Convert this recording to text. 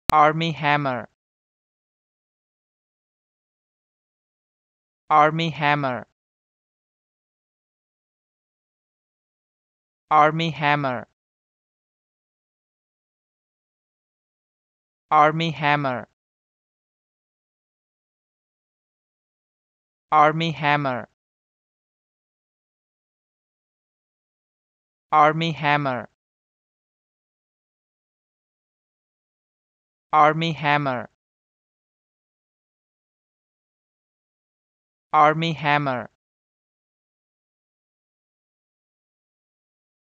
Army hammer. Army hammer. Army hammer. Army hammer. Army hammer. Army hammer. Army hammer. Army hammer.